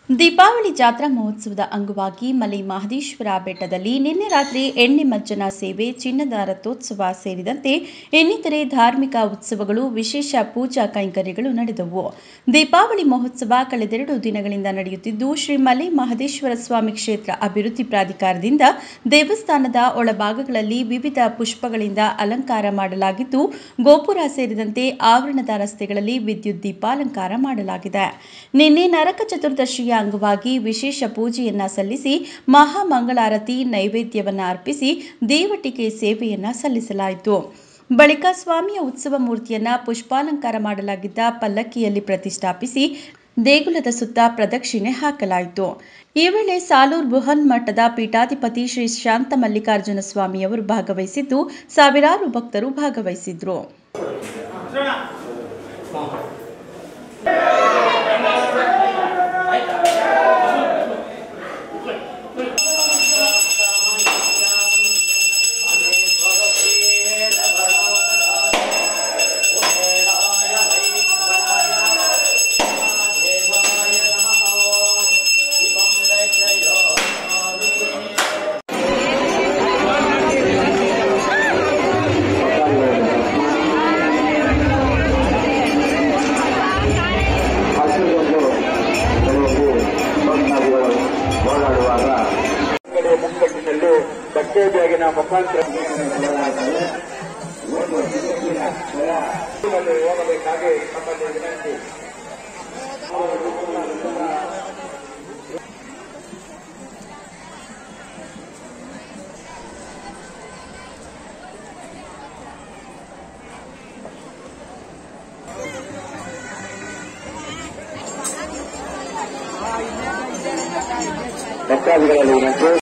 ದೀಪಾವಳಿ ಜಾತ್ರಾ ಮಹೋತ್ಸವದ ಅಂಗವಾಗಿ ಮಲೆ ಮಹದೇಶ್ವರ ಬೆಟ್ಟದಲ್ಲಿ ನಿನ್ನೆ ರಾತ್ರಿ ಎಣ್ಣೆ ಮಜ್ಜನ ಸೇವೆ, ಚಿನ್ನದ ರಥೋತ್ಸವ ಸೇರಿದಂತೆ ಇನ್ನಿತರೆ ಧಾರ್ಮಿಕ ಉತ್ಸವಗಳು, ವಿಶೇಷ ಪೂಜಾ ಕೈಂಕರ್ಯಗಳು ನಡೆದವು. ದೀಪಾವಳಿ ಮಹೋತ್ಸವ ಕಳೆದೆರಡು ದಿನಗಳಿಂದ ನಡೆಯುತ್ತಿದ್ದು, ಶ್ರೀ ಮಲೆ ಮಹದೇಶ್ವರ ಸ್ವಾಮಿ ಕ್ಷೇತ್ರ ಅಭಿವೃದ್ಧಿ ಪ್ರಾಧಿಕಾರದಿಂದ ದೇವಸ್ಥಾನದ ಒಳಭಾಗಗಳಲ್ಲಿ ವಿವಿಧ ಪುಷ್ಪಗಳಿಂದ ಅಲಂಕಾರ ಮಾಡಲಾಗಿದ್ದು, ಗೋಪುರ ಸೇರಿದಂತೆ ಆವರಣದ ರಸ್ತೆಗಳಲ್ಲಿ ವಿದ್ಯುತ್ ದೀಪಾಲಂಕಾರ ಮಾಡಲಾಗಿದೆ. ನಿನ್ನೆ ನರಕ ಚತುರ್ದಶಿಯ ಅಂಗವಾಗಿ ವಿಶೇಷ ಪೂಜೆಯನ್ನ ಸಲ್ಲಿಸಿ ಮಹಾಮಂಗಳಾರತಿ ನೈವೇದ್ಯವನ್ನ ಅರ್ಪಿಸಿ ದೇವಟಿಕೆ ಸೇವೆಯನ್ನ ಸಲ್ಲಿಸಲಾಯಿತು. ಬಳಿಕ ಸ್ವಾಮಿಯ ಉತ್ಸವ ಮೂರ್ತಿಯನ್ನ ಪುಷ್ಪಾಲಂಕಾರ ಮಾಡಲಾಗಿದ್ದ ಪಲ್ಲಕ್ಕಿಯಲ್ಲಿ ಪ್ರತಿಷ್ಠಾಪಿಸಿ ದೇಗುಲದ ಸುತ್ತ ಪ್ರದಕ್ಷಿಣೆ ಹಾಕಲಾಯಿತು. ಈ ವೇಳೆ ಸಾಲೂರ್ ಬುಹನ್ ಮಠದ ಪೀಠಾಧಿಪತಿ ಶ್ರೀ ಶಾಂತ ಮಲ್ಲಿಕಾರ್ಜುನ ಸ್ವಾಮಿಯವರು ಭಾಗವಹಿಸಿದ್ದು, ಸಾವಿರಾರು ಭಕ್ತರು ಭಾಗವಹಿಸಿದ್ರು. ಬಟ್ಟೆಯಾಗಿನ ಮುಖಾಂತರ ಹೋಗಬೇಕಾಗಿ ತಮ್ಮಲ್ಲಿ ವಿನಂತಿ. ಭಕ್ತಾದಿಗಳಲ್ಲಿ